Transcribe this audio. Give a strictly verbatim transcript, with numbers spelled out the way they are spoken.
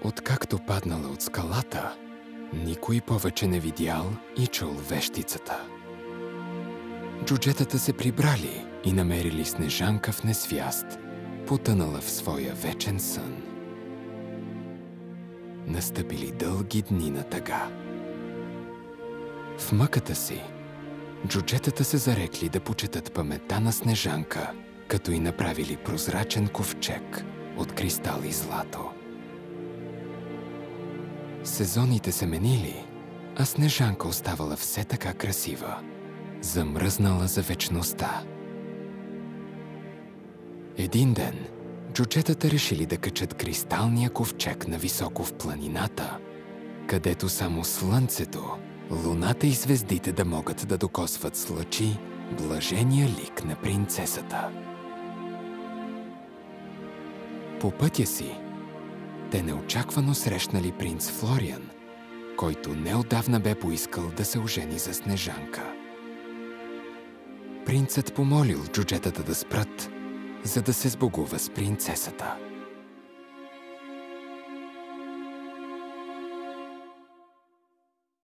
Откакто паднала от скалата, никой повече не видял и чул вещицата. Джуджетата се прибрали и намерили Снежанка в несвяст, потънала в своя вечен сън. Настъпили дълги дни на тъга. В мъката си, джуджетата се зарекли да почетат паметта на Снежанка, като й направили прозрачен ковчег от кристал и злато. Сезоните се менили, а Снежанка оставала все така красива, замръзнала за вечността. Един ден джуджетата решили да качат кристалния ковчег на високо в планината, където само слънцето, луната и звездите да могат да докосват с лъчи блажения лик на принцесата. По пътя си те неочаквано срещнали принц Флориан, който неотдавна бе поискал да се ожени за Снежанка. Принцът помолил джуджетата да спрат, за да се сбогува с принцесата.